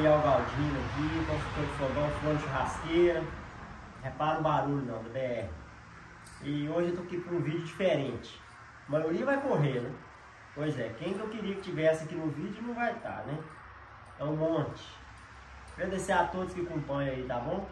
Daniel Galdino aqui, construtor de fogão, forno de churrasqueira. Repara o barulho não, do BR. E hoje eu tô aqui com um vídeo diferente. A maioria vai correr, né? Pois é, quem que eu queria que tivesse aqui no vídeo não vai estar, né? É um monte. Agradecer a todos que acompanham aí, tá bom?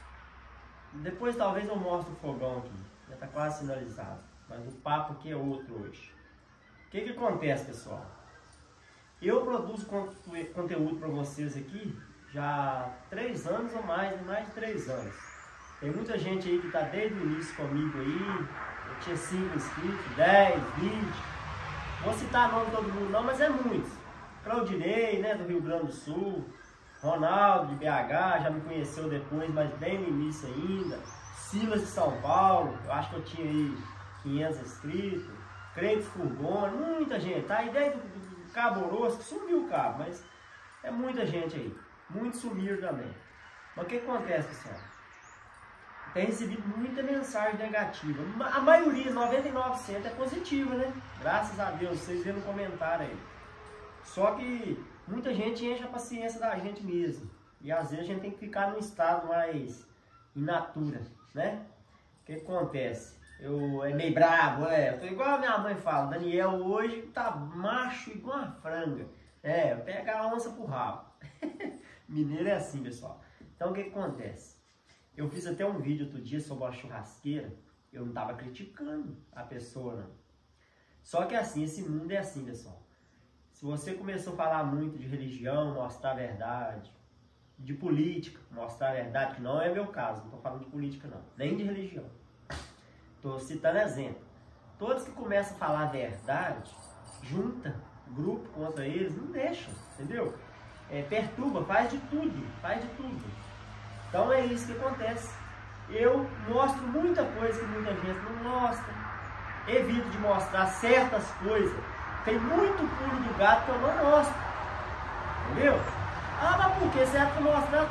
Depois talvez eu mostre o fogão aqui. Já tá quase finalizado. Mas o papo aqui é outro hoje. O que que acontece, pessoal? Eu produzo conteúdo para vocês aqui já há 3 anos ou mais de 3 anos. Tem muita gente aí que está desde o início comigo aí. Eu tinha 5 inscritos, 10, 20. Vou citar nome de todo mundo não, mas é muitos. Claudinei, né, do Rio Grande do Sul. Ronaldo de BH, já me conheceu depois, mas bem no início ainda. Silas de São Paulo, eu acho que eu tinha aí 500 inscritos. Crentes Furgone, muita gente. Tá aí desde o Cabo Orosco, sumiu o cabo, mas é muita gente aí. Muitos sumiram também. Mas o que acontece, pessoal? Tem recebido muita mensagem negativa. A maioria, 99% é positiva, né? Graças a Deus, vocês viram no comentário aí. Só que muita gente enche a paciência da gente mesmo. E às vezes a gente tem que ficar num estado mais in natura, né? O que acontece? Eu é meio brabo, eu tô igual a minha mãe fala, Daniel hoje tá macho igual uma franga. Pega a onça pro rabo. Mineiro é assim, pessoal. Então o que acontece? Eu fiz até um vídeo outro dia sobre a churrasqueira. Eu não tava criticando a pessoa, não. Só que assim, esse mundo é assim, pessoal. Se você começou a falar muito de religião, mostrar a verdade, de política, mostrar a verdade, que não é meu caso, não tô falando de política não, nem de religião. Estou citando exemplo. Todos que começam a falar a verdade, junta grupo contra eles, não deixa, entendeu? Perturba, faz de tudo, faz de tudo. Então é isso que acontece. Eu mostro muita coisa que muita gente não mostra. Evito de mostrar certas coisas. Tem muito pulo do gato que eu não mostro. Entendeu? Ah, mas por que você é para mostrar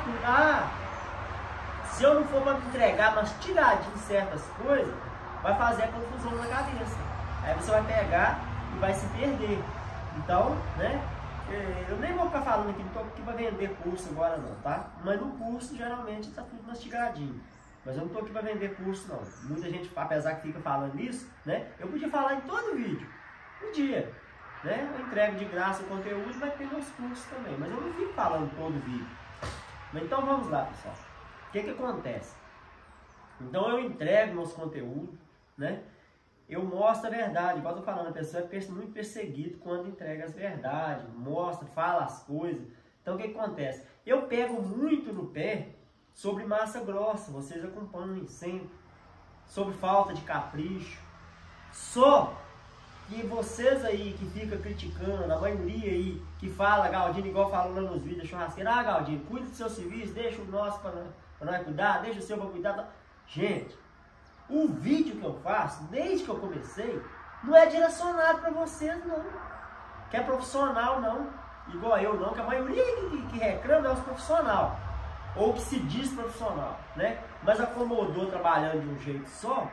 tudo? Se eu não for para me entregar mastigradinho certas coisas, vai fazer a confusão na cabeça. Aí você vai pegar e vai se perder. Então, né? Eu nem vou ficar falando aqui, não estou aqui para vender curso agora não, tá? Mas no curso, geralmente, está tudo mastigadinho. Mas eu não estou aqui para vender curso não. Muita gente, apesar que fica falando isso, né? Eu podia falar em todo vídeo. Podia, né? Eu entrego de graça o conteúdo e vai ter meus cursos também. Mas eu não fico falando todo vídeo. Mas então vamos lá, pessoal. O que acontece? Então eu entrego meus conteúdos, né? Eu mostro a verdade, igual eu tô falando, a pessoa é muito perseguida quando entrega as verdades, mostra, fala as coisas. Então o que acontece? Eu pego muito no pé sobre massa grossa, vocês acompanham sempre, sobre falta de capricho. Só que vocês aí que ficam criticando, a maioria aí que fala, Galdino, igual falou lá nos vídeos, churrasqueira, Galdino, cuida do seu serviço, deixa o nosso para nós cuidar, deixa o seu para cuidar. Gente, o vídeo que eu faço, desde que eu comecei, não é direcionado para vocês não, que é profissional não, igual eu não, que a maioria que reclama é os profissionais, ou que se diz profissional, né? Mas acomodou trabalhando de um jeito só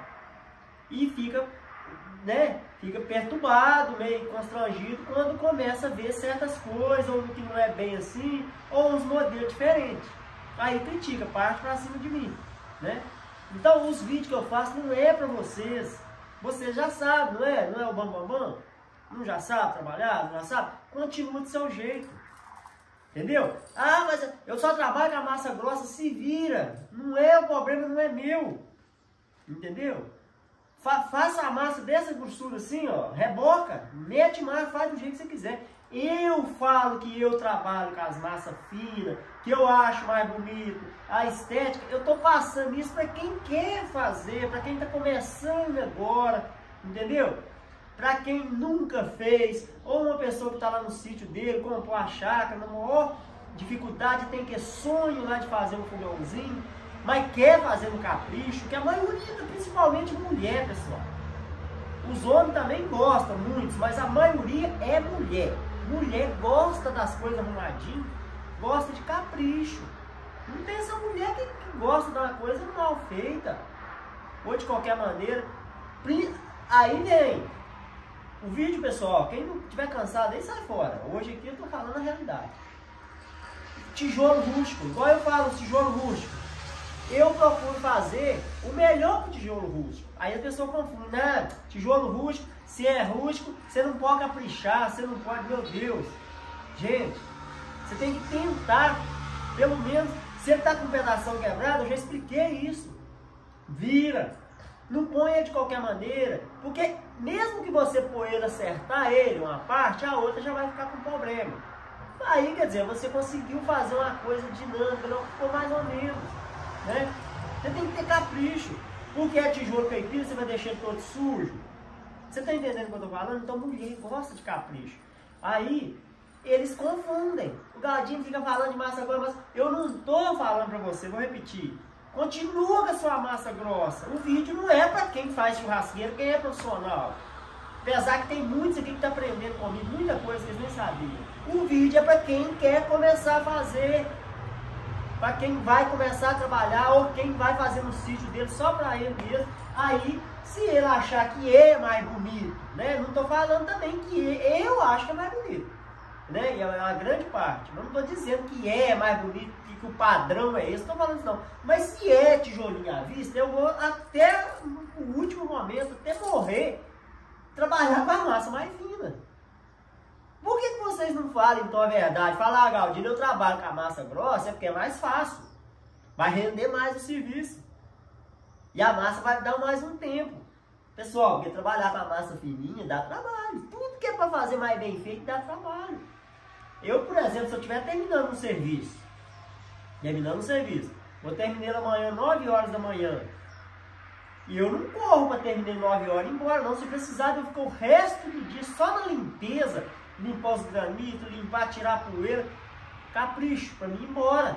e fica, né? Fica perturbado, meio constrangido quando começa a ver certas coisas, ou que não é bem assim, ou uns modelos diferentes. Aí critica, parte pra cima de mim, né? Então os vídeos que eu faço não é pra vocês. Vocês já sabem, não é? Não é o bambambam? Não já sabe trabalhar? Não já sabe? Continua do seu jeito. Entendeu? Ah, mas eu só trabalho com a massa grossa, se vira. Não é, o problema não é meu. Entendeu? Faça a massa dessa grossura assim, ó, reboca, mete massa, faz do jeito que você quiser. Eu falo que eu trabalho com as massas finas, que eu acho mais bonito, a estética. Eu tô passando isso para quem quer fazer, para quem tá começando agora, entendeu? Para quem nunca fez, ou uma pessoa que tá lá no sítio dele, comprou a chácara, na maior dificuldade, tem que sonho lá de fazer um fogãozinho, mas quer fazer um capricho, que a maioria, principalmente mulher, pessoal. Os homens também gostam, muitos, mas a maioria é mulher. Mulher gosta das coisas arrumadinhas, gosta de capricho. Não tem essa mulher que gosta de uma coisa mal feita, ou de qualquer maneira. Aí vem o vídeo, pessoal. Quem não estiver cansado, aí sai fora. Hoje aqui eu tô falando a realidade. tijolo rústico, igual eu falo, tijolo rústico. Eu procuro fazer o melhor pro tijolo rústico. Aí a pessoa confunde, né? Tijolo rústico, se é rústico, você não pode caprichar, você não pode, meu Deus. Gente, você tem que tentar, pelo menos, se ele tá com um pedação quebrado, eu já expliquei isso. Vira. Não ponha de qualquer maneira, porque mesmo que você pôr ele acertar ele, uma parte, a outra já vai ficar com problema. Aí, quer dizer, você conseguiu fazer uma coisa dinâmica, não ficou mais ou menos, né? Você tem que ter capricho, porque é tijolo caipira, você vai deixar ele todo sujo. Você tá entendendo o que eu tô falando? Então, mulher gosta de capricho. Aí, eles confundem. O Galdinho fica falando de massa grossa, mas eu não tô falando pra você, vou repetir. Continua com a sua massa grossa. O vídeo não é para quem faz churrasqueiro, quem é profissional. Apesar que tem muitos aqui que estão aprendendo comigo, muita coisa que eles nem sabiam. O vídeo é para quem quer começar a fazer. Para quem vai começar a trabalhar ou quem vai fazer no sítio dele só para ele mesmo. Aí, se ele achar que é mais bonito, né? Não estou falando também que eu acho que é mais bonito. Né? E é uma grande parte. Não estou dizendo que é mais bonito, que o padrão é esse, não estou falando isso não. Mas se é tijolinho à vista, eu vou até o último momento, até morrer, trabalhar com a massa mais fina. Por que vocês não falam então a verdade? Falar, ah, Galdino, eu trabalho com a massa grossa, é porque é mais fácil. Vai render mais o serviço. E a massa vai dar mais um tempo. Pessoal, porque trabalhar com a massa fininha dá trabalho. Tudo que é para fazer mais bem feito dá trabalho. Eu, por exemplo, se eu estiver terminando um serviço, vou terminar amanhã 9 horas da manhã, e eu não corro para terminar 9 horas e ir embora, não. Se precisar, eu fico o resto do dia só na limpeza, limpar os granitos, limpar, tirar a poeira, capricho, para mim ir embora.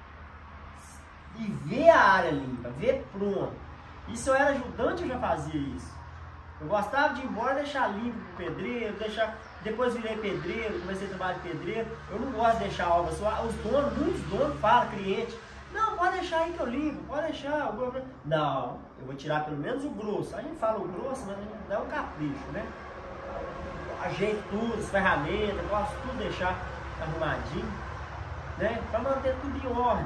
E ver a área limpa, ver pronto. E se eu era ajudante, eu já fazia isso. Eu gostava de ir embora, deixar limpo pro pedreiro, depois virei pedreiro, comecei a trabalhar de pedreiro. Eu não gosto de deixar a obra só. Os donos, muitos donos falam, cliente, não, pode deixar aí que eu limpo, pode deixar. Não, eu vou tirar pelo menos o grosso. A gente fala o grosso, mas a gente dá um capricho, né? Ajeito tudo, as ferramentas, gosto de tudo deixar arrumadinho, né? Para manter tudo em ordem.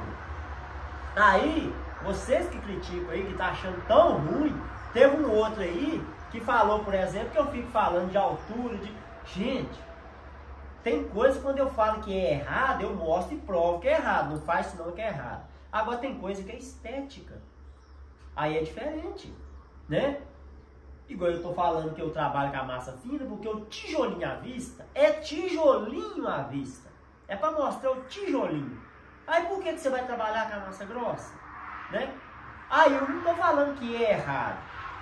Aí, vocês que criticam aí, que tá achando tão ruim, teve um outro aí que falou, por exemplo, que eu fico falando de altura, de... Gente, tem coisa quando eu falo que é errado, eu mostro e provo que é errado. Não faz senão que é errado. Agora tem coisa que é estética. Aí é diferente, né? Igual eu tô falando que eu trabalho com a massa fina, porque o tijolinho à vista é tijolinho à vista. É para mostrar o tijolinho. Aí por que você vai trabalhar com a massa grossa? Né? Aí eu não tô falando que é errado.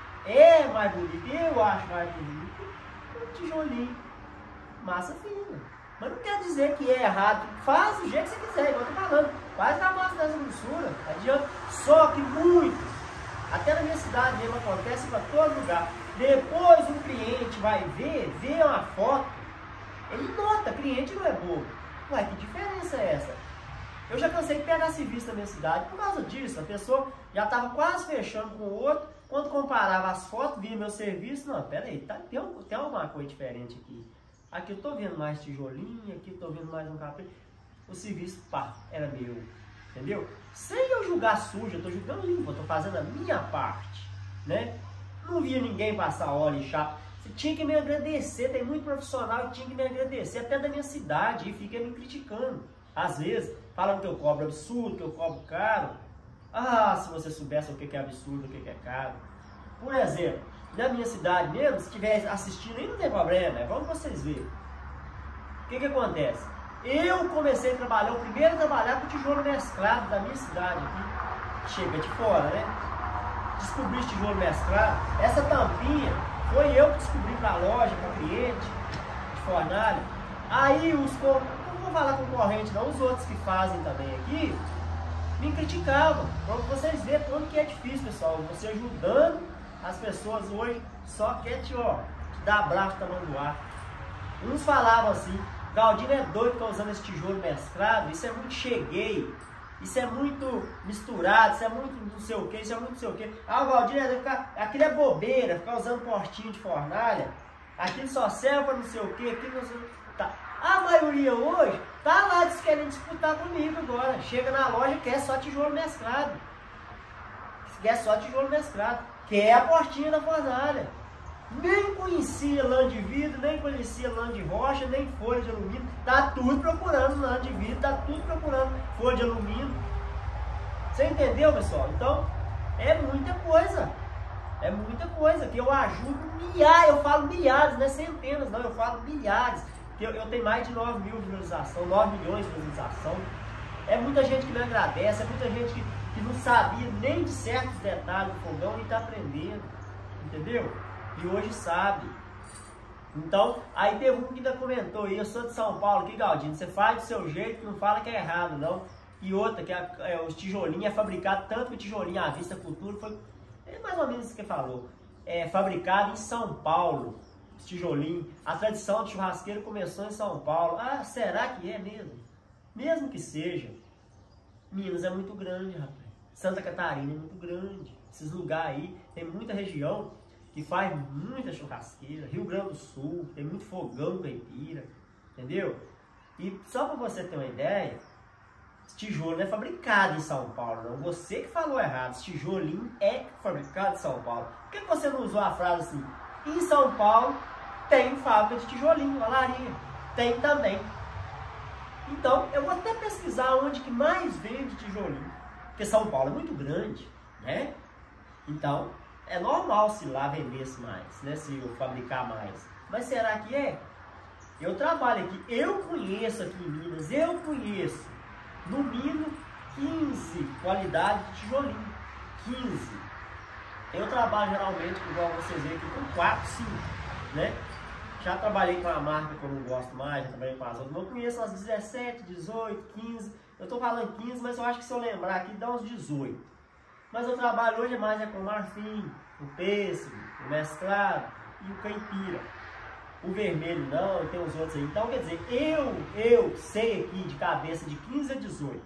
É mais bonito, eu acho mais bonito o tijolinho, massa fina. Mas não quer dizer que é errado. Faz do jeito que você quiser, igual eu tô falando. Faz a massa dessa grossura, adianta. Só que muitos, até na minha cidade mesmo acontece para todo lugar. Depois um cliente vai ver uma foto, ele nota, cliente não é bobo. Ué, que diferença é essa? Eu já cansei de pegar serviço na minha cidade por causa disso. A pessoa já estava quase fechando com o outro. Quando comparava as fotos, via meu serviço. Não, peraí, tem alguma coisa diferente aqui. Aqui eu estou vendo mais tijolinho, aqui eu estou vendo mais um capricho. O serviço, pá, era meu. Entendeu? Sem eu julgar sujo, eu estou julgando limpo, eu estou fazendo a minha parte. Né? Não via ninguém passar óleo e chá. Você tinha que me agradecer. Tem muito profissional que tinha que me agradecer, até da minha cidade, e fica me criticando. Às vezes, falando que eu cobro absurdo, que eu cobro caro. Ah, se você soubesse o que é absurdo, o que é caro. Por exemplo, na minha cidade mesmo, se estiver assistindo aí não tem problema, é bom vocês verem. O que acontece? Eu comecei a trabalhar, o primeiro a trabalhar com tijolo mesclado da minha cidade aqui. Chega de fora, né? Descobri esse tijolo mesclado. Essa tampinha foi eu que descobri para a loja, para o cliente, de fornalha. Aí os não vou falar concorrente não, os outros que fazem também aqui, me criticavam. Para vocês verem como que é difícil, pessoal. Você ajudando as pessoas hoje, só quer te dar abraço tomando do ar. Uns falavam assim, Galdino é doido que tá usando esse tijolo mesclado, isso é muito cheguei, isso é muito misturado, isso é muito não sei o que, isso é muito não sei o que. Ah, o Galdino é doido, aquilo é bobeira, ficar usando portinho de fornalha, aquilo só serve para não sei o que, aquilo não sei o que. Tá. A maioria hoje Tá lá querendo disputar comigo agora. Chega na loja, quer só tijolo mesclado. Quer só tijolo mesclado. Quer a portinha da fornalha. Nem conhecia lã de vidro, nem conhecia lã de rocha, nem folha de alumínio. Tá tudo procurando lã de vidro, tá tudo procurando folha de alumínio. Você entendeu, pessoal? Então, é muita coisa. É muita coisa que eu ajudo milhares, eu falo milhares, não é centenas, não, eu falo milhares. Eu tenho mais de 9 mil visualizações, 9 milhões de visualização. É muita gente que me agradece, é muita gente que não sabia nem de certos detalhes do fogão e está aprendendo, entendeu? E hoje sabe. Então, aí teve um que ainda comentou aí, eu sou de São Paulo, que Galdino, você faz do seu jeito, não fala que é errado, não. E outra, que os tijolinhos é fabricado, tanto que o tijolinho à vista cultura foi mais ou menos isso que ele falou. É fabricado em São Paulo, os tijolinhos. A tradição de churrasqueiro começou em São Paulo. Ah, será que é mesmo? Mesmo que seja. Minas é muito grande, rapaz. Santa Catarina é muito grande. Esses lugares aí, tem muita região que faz muita churrasqueira. Rio Grande do Sul, tem muito fogão caipira, entendeu? E só para você ter uma ideia, esse tijolo não é fabricado em São Paulo, não. Você que falou errado. Esse tijolinho é fabricado em São Paulo. Por que você não usou a frase assim? Em São Paulo tem fábrica de tijolinho, olaria. Tem também. Então, eu vou até pesquisar onde que mais vende tijolinho. Porque São Paulo é muito grande, né? Então, é normal se lá vendesse mais, né? Se eu fabricar mais. Mas será que é? Eu trabalho aqui, eu conheço aqui em Minas, eu conheço no mínimo 15 qualidades de tijolinho. 15. Eu trabalho geralmente, igual vocês veem aqui, com 4, 5, né? Já trabalhei com a marca que eu não gosto mais, já trabalhei com as outras, mas eu conheço as 17, 18, 15. Eu tô falando 15, mas eu acho que se eu lembrar aqui dá uns 18. Mas eu trabalho hoje mais com o marfim, o pêssego, o mesclado e o caipira. O vermelho não, e tem os outros aí. Então, quer dizer, eu sei aqui de cabeça de 15 a 18.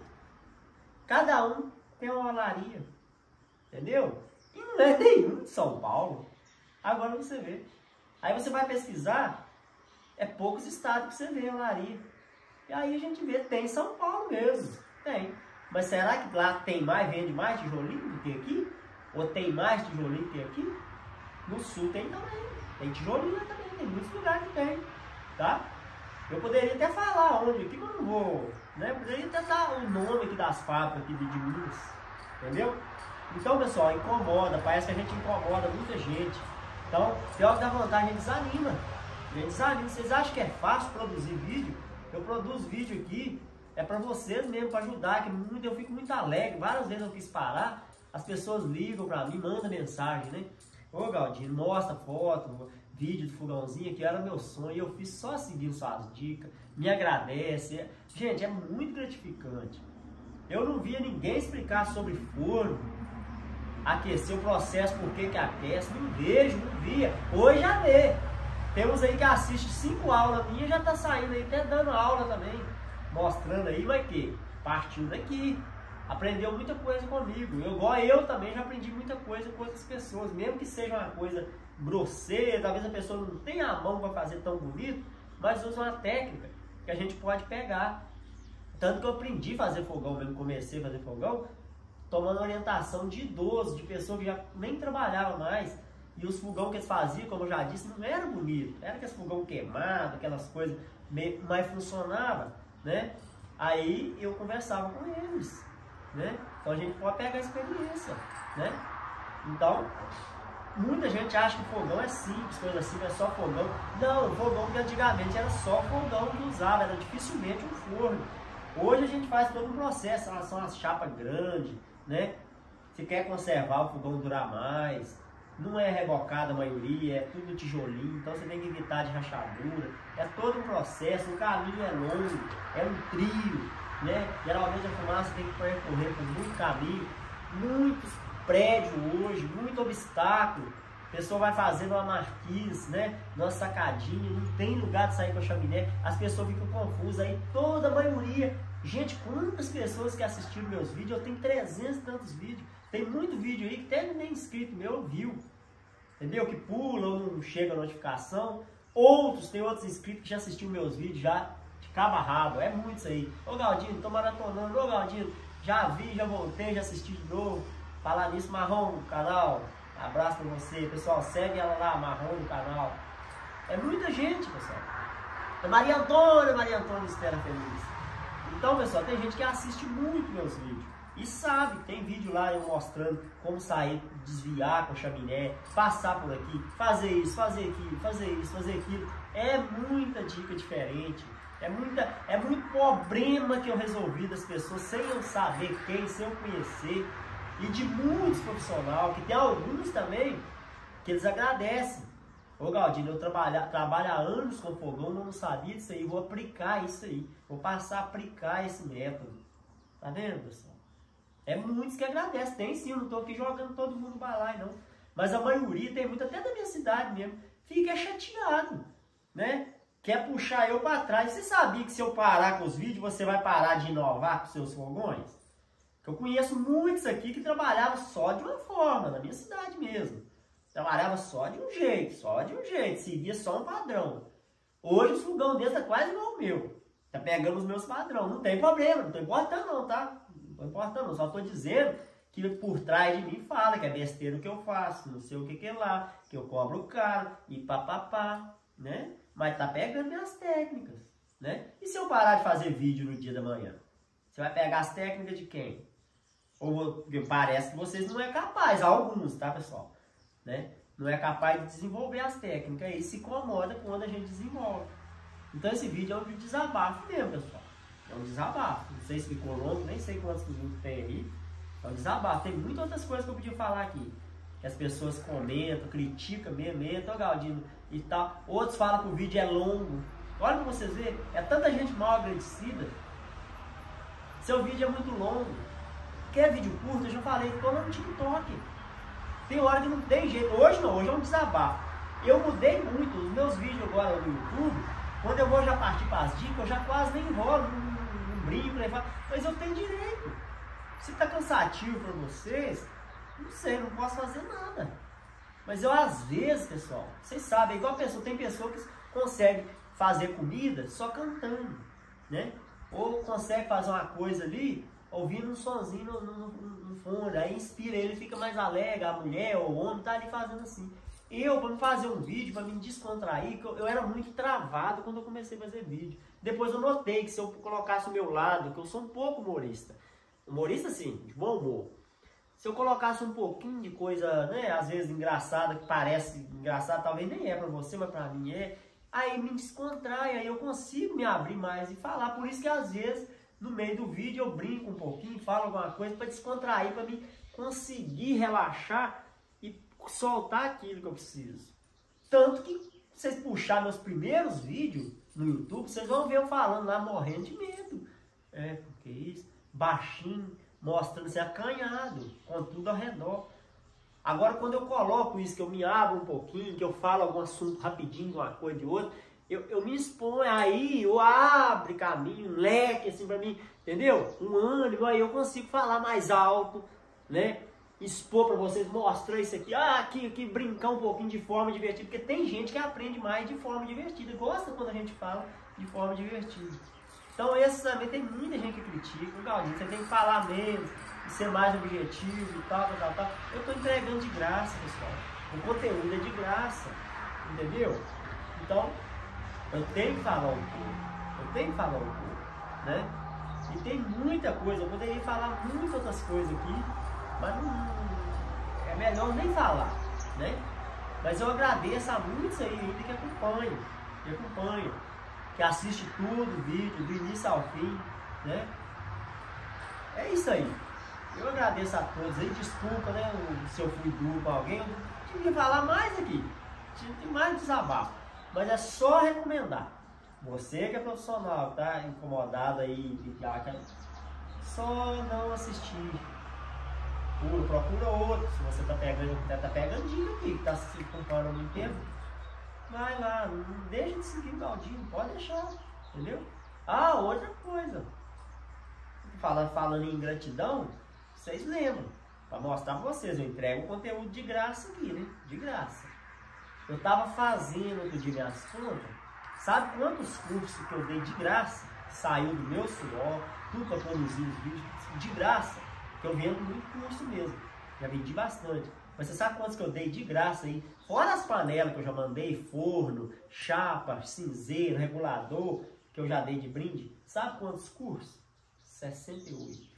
Cada um tem uma olaria. Entendeu? E não é nenhum de São Paulo. Agora você vê. Aí você vai pesquisar, é poucos estados que você vê olaria. E aí a gente vê, tem São Paulo mesmo. Tem. Mas será que lá tem mais, vende mais tijolinho do que aqui? Ou tem mais tijolinho do que aqui? No sul tem também. Tem tijolinho também. Tem muitos lugares que tem, tá? Eu poderia até falar onde aqui, mas não vou, né? Eu poderia até dar o nome aqui das fábricas aqui de Minas, entendeu? Então, pessoal, incomoda, parece que a gente incomoda muita gente. Então, pior que dá vontade, a gente desanima. A gente desanima. Vocês acham que é fácil produzir vídeo? Eu produzo vídeo aqui, é pra vocês mesmo, pra ajudar, que eu fico muito alegre. Várias vezes eu quis parar, as pessoas ligam pra mim, mandam mensagem, né? Ô, Galdino, mostra foto, vídeo do fogãozinho, que era meu sonho, e eu fiz só seguindo suas dicas, me agradece. Gente, é muito gratificante. Eu não via ninguém explicar sobre forno, aquecer o processo, por que aquece, não vejo, não via. Hoje já vê. Temos aí que assiste 5 aulas minhas, já tá saindo aí, até dando aula também, mostrando aí, vai que partindo daqui. Aprendeu muita coisa comigo. Eu também já aprendi muita coisa com outras pessoas, mesmo que seja uma coisa grosseira, talvez a pessoa não tenha a mão para fazer tão bonito, mas usa uma técnica que a gente pode pegar. Tanto que eu aprendi a fazer fogão, mesmo comecei a fazer fogão, tomando orientação de idosos, de pessoas que já nem trabalhavam mais. E os fogão que eles faziam, como eu já disse, não era bonito. Era aqueles fogão queimado, aquelas coisas, mas funcionava, né? Aí eu conversava com eles, né? Então a gente pode pegar a experiência, né? Então, muita gente acha que fogão é simples, coisa assim, é só fogão. Não, o fogão que antigamente era só fogão que usava, era dificilmente um forno. Hoje a gente faz todo um processo, elas são as chapas grandes, né? Se quer conservar o fogão durar mais, não é rebocada a maioria, é tudo tijolinho, então você tem que evitar de rachadura. É todo um processo, o caminho é longo, é um trio, né? Geralmente a fumaça tem que percorrer por muito caminho, muitos prédios hoje, muito obstáculo. A pessoa vai fazendo uma marquise, né? Numa sacadinha, não tem lugar de sair com a chaminé, as pessoas ficam confusas aí, toda a maioria. Gente, quantas pessoas que assistiram meus vídeos? Eu tenho 300 e tantos vídeos. Tem muito vídeo aí que até nem inscrito meu viu. Entendeu? Que pula ou não chega a notificação. Tem outros inscritos que já assistiram meus vídeos, já de cabo a rabo, é muito isso aí. Ô Galdino, tô maratonando, ô Galdino, já vi, já voltei, já assisti de novo. Falar nisso, Marrom no canal, abraço pra você, pessoal, segue ela lá, Marrom no canal. É muita gente, pessoal. É Maria Antônia Estera Feliz. Então, pessoal, tem gente que assiste muito meus vídeos e sabe, tem vídeo lá eu mostrando como sair, desviar com a chaminé, passar por aqui, fazer isso, fazer aquilo, fazer isso, fazer aquilo. É muita dica diferente, é muito problema que eu resolvi das pessoas sem eu saber quem, sem eu conhecer. E de muitos profissionais, que tem alguns também, que eles agradecem. Ô Galdino, eu trabalho há anos com fogão, não sabia disso aí, vou aplicar isso aí. Vou passar a aplicar esse método. Tá vendo, pessoal? É muitos que agradecem. Tem sim, eu não estou aqui jogando todo mundo balai, não. Mas a maioria, tem muito até da minha cidade mesmo, fica chateado, né? Quer puxar eu para trás. Você sabia que se eu parar com os vídeos, você vai parar de inovar com seus fogões? Eu conheço muitos aqui que trabalhavam só de uma forma, na minha cidade mesmo. Trabalhava só de um jeito, seguia só um padrão. Hoje o fogão desse é quase igual o meu. Tá pegando os meus padrões, não tem problema, não tô importando não, tá? Não tô importando não, só tô dizendo que por trás de mim fala que é besteira o que eu faço, não sei o que é lá, que eu cobro caro e papapá, né? Mas tá pegando minhas técnicas, né? E se eu parar de fazer vídeo no dia da manhã? Você vai pegar as técnicas de quem? Ou parece que vocês não é capaz, alguns, tá, pessoal? Né? Não é capaz de desenvolver as técnicas e se incomoda quando a gente desenvolve. Então esse vídeo é um vídeo de desabafo mesmo, pessoal. É um desabafo. Não sei se ficou longo, nem sei quantos minutos tem aí. É um desabafo. Tem muitas outras coisas que eu podia falar aqui. Que as pessoas comentam, criticam mesmo, tô Galdino e tal. Outros falam que o vídeo é longo. Olha pra vocês verem, é tanta gente mal agradecida. Seu vídeo é muito longo. Quer vídeo curto? Eu já falei, tô no TikTok. Tem hora que não tem jeito. Hoje não, hoje é um desabafo. Eu mudei muito. Os meus vídeos agora no YouTube, quando eu vou já partir para as dicas, eu já quase nem enrolo, não brinco, mas eu tenho direito. Se tá cansativo para vocês, não sei, não posso fazer nada. Mas eu às vezes, pessoal, vocês sabem, igual tem pessoa que consegue fazer comida só cantando, né? Ou consegue fazer uma coisa ali ouvindo um sonzinho no fone, aí inspira, ele fica mais alegre, a mulher ou o homem tá ali fazendo assim. Eu, para me fazer um vídeo, para me descontrair, eu era muito travado quando eu comecei a fazer vídeo. Depois eu notei que se eu colocasse o meu lado, que eu sou um pouco humorista, sim, de bom humor, se eu colocasse um pouquinho de coisa, né, às vezes engraçada, que parece engraçado, talvez nem é para você, mas para mim é, aí me descontrai, aí eu consigo me abrir mais e falar, por isso que às vezes no meio do vídeo eu brinco um pouquinho, falo alguma coisa para descontrair, para mim conseguir relaxar e soltar aquilo que eu preciso. Tanto que vocês puxarem meus primeiros vídeos no YouTube, vocês vão ver eu falando lá, morrendo de medo. Porque isso, baixinho, mostrando assim, acanhado, com tudo ao redor. Agora quando eu coloco isso, que eu me abro um pouquinho, que eu falo algum assunto rapidinho de uma coisa de outra, eu me exponho, aí eu abro caminho, um leque assim pra mim, entendeu? Um ânimo, aí eu consigo falar mais alto, né? Expor pra vocês, mostrar isso aqui, aqui, brincar um pouquinho de forma divertida, porque tem gente que aprende mais de forma divertida, gosta quando a gente fala de forma divertida. Então esse também tem muita gente que critica, Galdino, você tem que falar menos, ser mais objetivo e tal. Eu tô entregando de graça, pessoal. O conteúdo é de graça, entendeu? Então, eu tenho que falar um pouco, né? E tem muita coisa, eu poderia falar muitas outras coisas aqui, mas é melhor nem falar, né? Mas eu agradeço a muitos aí ainda que acompanham, que assiste tudo, o vídeo, do início ao fim, né? É isso aí. Eu agradeço a todos aí, desculpa, né, se eu fui duro com alguém, eu tinha que falar mais aqui, tinha mais desabafo. Mas é só recomendar. Você que é profissional, tá incomodado aí, só não assistir. Procura outro. Se você tá pegando dica aqui, que tá se acompanhando há muito tempo, vai lá, não deixa de seguir o Galdino, pode deixar, entendeu? Outra coisa. Falando em gratidão, vocês lembram, para mostrar para vocês, eu entrego o conteúdo de graça aqui, né? De graça. Eu tava fazendo outro dia minhas contas, Sabe quantos cursos que eu dei de graça? Saiu do meu suor, tudo para produzir os vídeos de graça. Que eu vendo muito curso mesmo. Já vendi bastante. Mas você sabe quantos que eu dei de graça aí? Fora as panelas que eu já mandei, forno, chapa, cinzeiro, regulador, que eu já dei de brinde. Sabe quantos cursos? 68.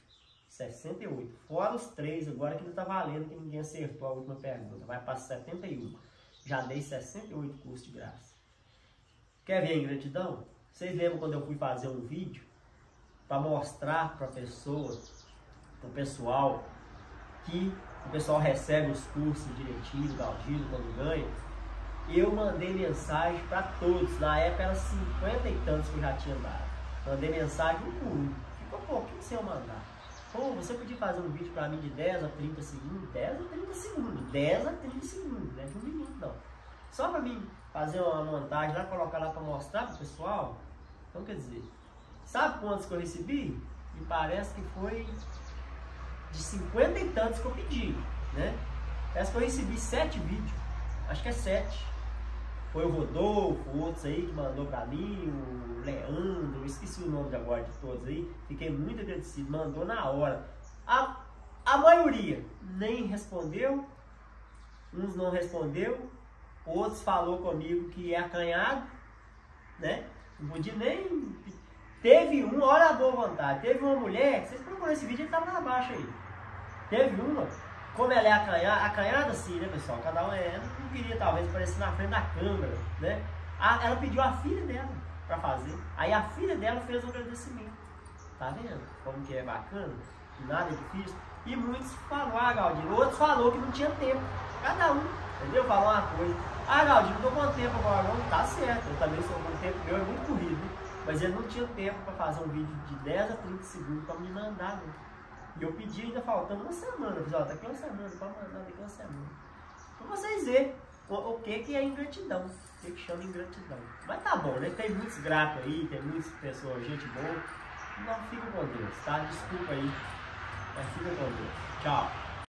68. Fora os 3 agora que não está valendo, que ninguém acertou a última pergunta. Vai para 71. Já dei 68 cursos de graça. Quer ver a ingratidão? Vocês lembram quando eu fui fazer um vídeo para mostrar para a pessoa, para o pessoal, que o pessoal recebe os cursos direitinho, Galdino, quando ganha? Eu mandei mensagem para todos. Na época eram 50 e tantos que eu já tinha dado. Mandei mensagem um por um. Ficou pouquinho sem eu mandar. Pô, você podia fazer um vídeo para mim de 10 a 30 segundos? 10 a 30 segundos. 10 a 30 segundos. Não é de um minuto, não. Só para mim fazer uma montagem lá, colocar lá para mostrar para o pessoal. Então, quer dizer, sabe quantos que eu recebi? Me parece que foi de 50 e tantos que eu pedi, né? Parece que eu recebi 7 vídeos. Acho que é 7. Foi o Rodolfo, outros aí que mandou pra mim, o Leandro, eu esqueci o nome de agora de todos aí. Fiquei muito agradecido, mandou na hora. A maioria nem respondeu, uns não respondeu, outros falou comigo que é acanhado, né? Não podia nem... Teve um, olha a boa vontade, teve uma mulher, vocês procuram esse vídeo, ele tava lá abaixo aí. Teve uma, como ela é acanhada assim, né, pessoal? Cada um não queria talvez aparecer na frente da câmera, né? Ela pediu a filha dela pra fazer. Aí a filha dela fez um agradecimento. Tá vendo como que é bacana? Nada difícil. E muitos falaram, Galdino, outros falou que não tinha tempo. Cada um, entendeu? Falou uma coisa. Galdino, não tô com tempo agora não. Tá certo, eu também sou com tempo, meu é muito corrido, né? Mas ele não tinha tempo para fazer um vídeo de 10 a 30 segundos para me mandar, né? E eu pedi ainda faltando uma semana. Eu falei, ó, tá aqui uma semana, pode mandar daqui uma semana. Pra vocês verem o que é ingratidão. O que chama ingratidão. Mas tá bom, né? Tem muitos gratos aí, tem muitas pessoas, gente boa. Não, fica com Deus, tá? Desculpa aí. Mas fica com Deus. Tchau.